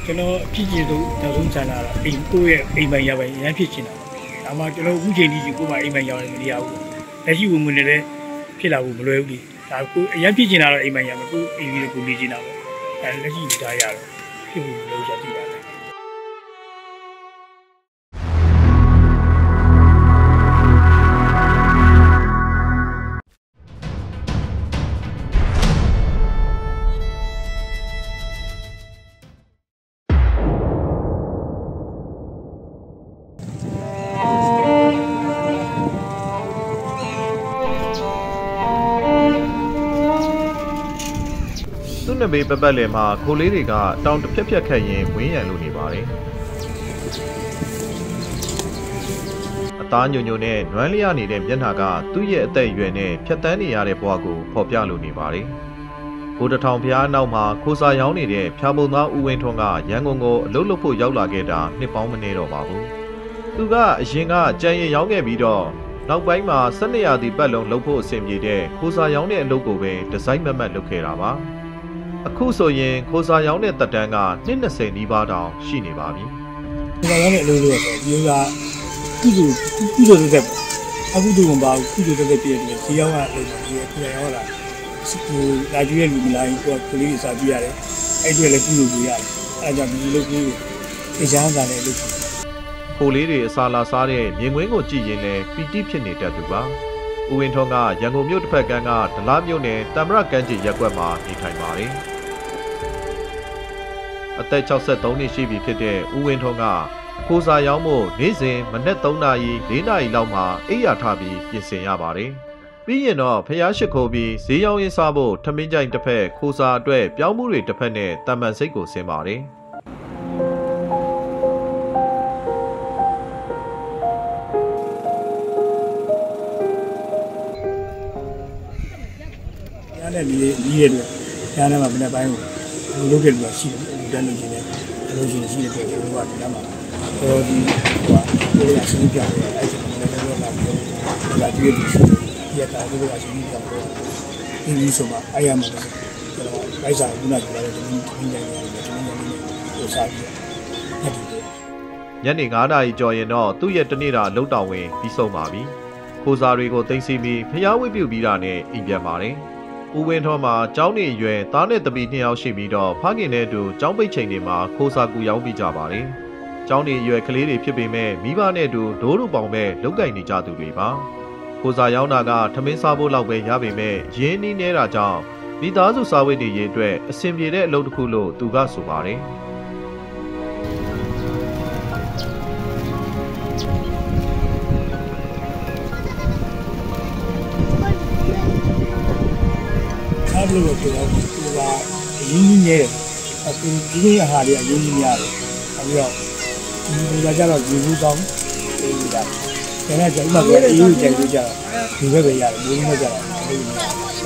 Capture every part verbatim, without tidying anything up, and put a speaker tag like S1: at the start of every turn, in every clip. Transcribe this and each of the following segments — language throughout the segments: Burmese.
S1: ကျွန်တော်အဖြစ်ကြီးဆုံးတောင်းဆန္ဒတာအိမ်ကိုရဲ့အိမ်ပိုင်ရပိုင်ရမ်းဖြစ်ချင်တာဒါမှကျွန်တော်အခုချိန်ကြီးကိုမှအိမ်ပိုင်ရောက်နေမရဘူးလက်ရှိဝင်ဝင်နဲ့လည်းဖြစ်လာဖို့မလွယ်ဘူးလေဒါကိုအရမ်းဖြစ်ချင်တာတော့အိမ်ပိုင်ရမယ်ကိုအိမ်ကြီးကိုနေချင်တာပေါ့အဲလက်ရှိဒါရတော့ဖြစ်ဖို့မလို့ရတည်ပါတယ်
S2: နဘေးပပတ်လည်မှာခိုလေးတွေကတောင်တစ်ဖြက်ဖြက်ခတ်ရင်ဝင်းရံလို့နေပါတယ်အသားညိုညိုနဲ့နွမ်းလျားနေတဲ့မျက်နှာကသူ့ရဲ့အသက်အရွယ်နဲ့ဖြတ်တန်းနေရတဲ့ဘဝကိုဖော်ပြလို့နေပါတယ်ဘိုးတထောင်ဖျားနောက်မှာခိုစာရောင်းနေတဲ့ဖျားပုံသားဦးဝင်းထွန်းကရန်ကုန်ကိုအလုပ်လုပ်ဖို့ရောက်လာခဲ့တာနှစ်ပေါင်းမနေတော့ပါဘူးသူကအရင်ကကြံရင်ရောင်းခဲ့ပြီးတော့နောက်ပိုင်းမှာ၁၂ရာသီပတ်လုံးလုပ်ဖို့အဆင်ပြေတဲ့ခိုစာရောင်းတဲ့အလုပ်ကိုပဲဒီဇိုင်းမမတ်လုပ်ခဲ့တာပါအခုဆိုရင်ခိုစာရောင်းတဲ့တက်တန်းကနှစ်၂၀နီးပါးတောင်ရှိနေပါပြီ
S1: ။ခိုစာရောင်းတဲ့အလုပ်လို့ဆိုဒီကကုသိုလ်ကုသိုလ်တဲ့အခုတို့မပါဘူးကုသိုလ်တဲ့ပြည့်တယ်ဈေးရောင်းကအလုပ်ဒီခိုစာရောင်းလာဟိုလာကြည့်ရလူမလာရင်ကိုယ်ကလေးတွေစားကြည့်ရတယ်။အဲ့ဒီလည်းကုသိုလ်ကြည့်ရတယ်။အဲဒါကြောင့်ဒီလုပ်ကြီးကိုအချမ်းသာတဲ့လုပ်ကြီး
S2: ခိုလေးတွေအစာလာစားတဲ့မြင်ကွင်းကိုကြည့်ရင်လည်းပီတိဖြစ်နေတတ်သူပါ။ဦးဝင်းထွန်းကရန်ကုန်မြို့တစ်ဖက်ကန်းကဒလားမြို့နယ်တမရကန်းကြီးရပ်ကွက်မှာနေထိုင်ပါတယ်။အသက်၆၃နှစ်ရှိပြီဖြစ်တဲ့ဦးဝင်းထွန်းကခိုစာရောင်းဖို့နေ့စဉ်မနက်၃နာရီ၄နာရီလောက်မှာအိပ်ယာထပြီးပြင်ဆင်ရပါတယ်။ပြီးရင်တော့ဖျားရှိခိုးပြီးဈေးရောင်းရင်းစားဖို့ထမင်းကြိုင်တစ်ဖက်ခိုစာအတွက်ပြောင်းမှုတွေတစ်ဖက်နဲ့တမန်စိတ်ကိုဆင်းပါတယ်။
S1: ညာနဲ့ဒီဒီရဲ့ညာနဲ့မှာမနေ့ပိုင်းကိုလုပ်ခဲ့လို့ရှိတယ်တန်းလို့ရှိတယ်အလို့ရှိရင်ရှိတဲ့ကျွန်တော်ကဒီမှာတော့ဒီဟိုကိုယ်ရဆင်းပြတယ်အဲ့ဒီမှာလည်းတော့လာပြီးလာကြည့်ပြီးရတာဒီလိုအဆင်းပြတော့ဒီလိုဆိုမှအဲ့ရမှာကျွန်တော်ဗိုက်စာကုနာကြည့်ရတယ်ဒီနေ့ဒီနေ့ရတယ်ဒီနေ့ရတယ်ကိုစားပြီးအဲ့ဒီ
S2: ညနေ၅နာရီကျော်ရင်တော့သူ့ရဲ့တနေ့တာလုံတောင်ဝင်ပြီးဆုံးပါပြီခိုစာတွေကိုသိမ်းဆည်းပြီးဖျားဝိပြုတ်ပြီးတာနဲ့အိမ်ပြန်ပါတယ်ဦးဝင်းထွန်းမှာကျောင်းနေအရွယ်သားနဲ့တပီနှစ်ယောက်ရှိပြီးတော့ဖခင်နဲ့အတူကျောင်းပိတ်ချိန်တွေမှာခိုစာကူရောင်းပြီးကြပါတယ်။ကျောင်းနေအရွယ်ကလေးတွေဖြစ်ပေမဲ့မိဘနဲ့အတူဒိုးတို့ပေါင်ပဲလုတ်ကင်နေကြသူတွေပါ။ခိုစာရောင်းတာကထမင်းစားဖို့လောက်ပဲရပေမဲ့ရင်းနှီးနေတာကြောင့်မိသားစုစားဝတ်နေရေးအတွက်အဆင်ပြေတဲ့အလုပ်တစ်ခုလို့သူကဆိုပါတယ်။
S1: အဲ့လိုပြောတော့ဒီကအရင်းကြီးနေတယ်အခုဒီနေ့အဟာတွေအရင်းကြီးရတယ်အခုတော့ဒီကကြတော့ဒီဘူးကောင်းဒီကဒါနဲ့ကျွန်တော်ကအေးအေးကြိုက်လို့ကြတော့ဒီဘက်ပဲရတယ်ဘူးနဲ့ကြတော့အဲ့ဒီ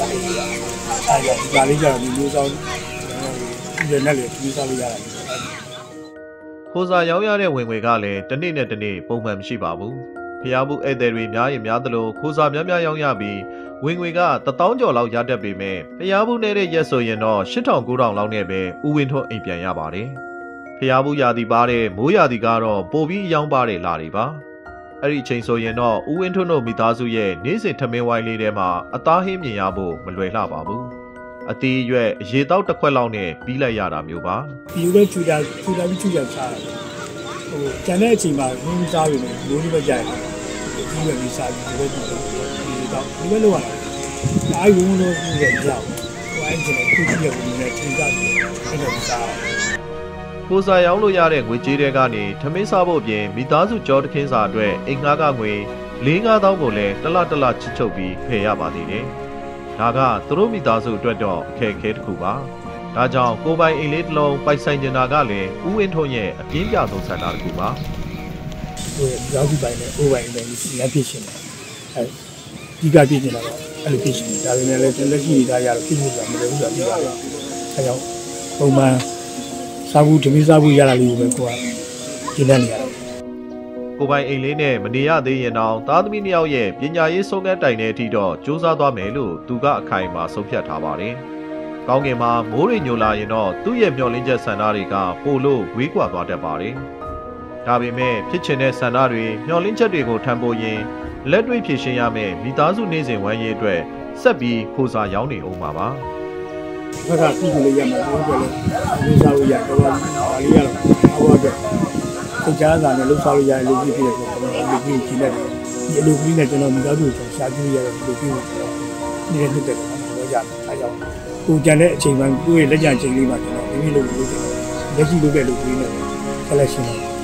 S1: ကလေးကြတော့ဒီဘူးကောင်းဒီနဲ့လေဒီစားလို့ရတယ်
S2: ခိုစာရောင်းရတဲ့ဝင်ငွေကလည်းတစ်နေ့နဲ့တစ်နေ့ပုံမှန်မရှိပါဘူးဖျားမှုဧည့်သည်တွေများရင်များသလိုခိုစာများများရောင်းရပြီးဝင်ငွေကတသောင်းကျော်လောက်ရတတ်ပေမဲ့ဖျားဘူးနေတဲ့ရက်ဆိုရင်တော့၈ထောင်၉ထောင်လောက်နဲ့ပဲဦးဝင်းထွန်းအိမ်ပြန်ရပါတယ်ဖျားဘူးရာသီပါတဲ့မိုးရာသီကတော့ပိုပြီးအယောင်းပါတဲ့လာတွေပါအဲ့ဒီချိန်ဆိုရင်တော့ဦးဝင်းထွန်းတို့မိသားစုရဲ့နေ့စဉ်ထမင်းဝိုင်းလေးထဲမှာအသားဟင်းမြင်ရဖို့မလွယ်လှပါဘူးအတီးရွက်အရေတောက်တစ်ခွက်လောက်နဲ့ပြီးလိုက်ရတာမျိုးပါ
S1: ဒီလိုပဲချူတာချူတာပြီးချူရစားတယ်ဟိုကျန်တဲ့အချိန်မှာဟင်းစားပြီးမိုးလေးပဲကြိုက်တယ်ဒီလိုပြီးစားပြီးဒီလိုဒီတော့ဒီလိုလောက်ရအားလုံးလို့ပြည့်ကြတယ်ဟိုအဲ့ဒီခုကြည့်ရဖို့လည်းချိန်ကြတယ်အဲ့လိုစား
S2: ခိုစာရောင်းလို့ရတဲ့ငွေကြေးတွေကနေထမင်းစားဖို့ပြင်မိသားစုကြောတခင်းစာအတွက်အိမ်ငှားကငွေ၄-၅သောင်းကိုလည်းတလတလချစ်ချုပ်ပြီးဖယ်ရပါသေးတယ်ဒါကသူတို့မိသားစုအတွက်တော့အခက်အခဲတစ်ခုပါဒါကြောင့်ကိုပိုင်အိမ်လေးတစ်လုံးပိုက်ဆိုင်နေတာကလည်းဦးဝင်းထွန်းရဲ့အပြင်းပြဆုံးဆန္ဒတစ်ခုပါ
S1: ဟိုရောက်ပြီးပိုင်နဲ့အိုးပိုင်ပိုင်ကြီးရဖြစ်ရှင်တယ်အဲဒီကဖြစ်နေတာတော့အဲ့လိုဖြစ်ရှင်ဒါပေမဲ့လည်းလက်ရှိနေတာရတော့ဖြစ်နေတာမလွယ်ဘူးဆိုတာသိပါတယ်အဲကြောင့်ပုံမှန်စားဘူးဓမီစားဘူးရတာလေးကိုပဲကိုကကျင်းနေရတယ်
S2: ကိုပိုင်အိမ်လေးနဲ့မနေရသေးရင်တော့သားသမီးနှစ်ယောက်ရဲ့ပညာရေးဆုံးကန်းတိုင်တဲ့အထိတော့စူးစမ်းသွားမယ်လို့သူကအခိုင်အမာဆုံးဖြတ်ထားပါတယ်ကောင်းကင်မှာမိုးရိညိုလာရင်တော့သူ့ရဲ့မျှော်လင့်ချက်ဆန္ဒတွေကပိုလို့ဝေးကွာသွားတတ်ပါတယ်။ဒါပေမဲ့ဖြစ်ချင်တဲ့ဆန္ဒတွေမျှော်လင့်ချက်တွေကိုထမ်းဖို့ရင်လက်တွေ့ဖြည့်ရှင်းရမယ့်မိသားစုနေစဉ်ဝမ်းရေးအတွက်ဆက်ပြီးခိုးစားရောက်နေအောင်ပါပါ
S1: ။ဘက်ကပြည်သူတွေရမှာပြောကြလို့လူစားလို့ရတော့ဒါလေးရတော့အဘောအတွက်စိတ်ချမ်းသာနဲ့လှုပ်ရှားလို့ရတယ်လို့ဖြစ်ဖြစ်ဆိုတော့လူကြီးကြီးနဲ့ဒီလူကြီးနဲ့ကျွန်တော်မိသားစုကိုရှာကြည့်ရတော့လူကြီးကိုနေတဲ့နှစ်သက်တော့ကြတယ်အဲကြောင့်ကိုကြံတဲ့အချိန်ပိုင်းကိုယ့်ရဲ့လက်ကျန်ချိန်လေးမှာကျွန်တော်ဒီလိုလုပ်လို့လက်ရှိလုပ်တဲ့လူကြီးနဲ့ဆက်လက်ရှင်းတယ်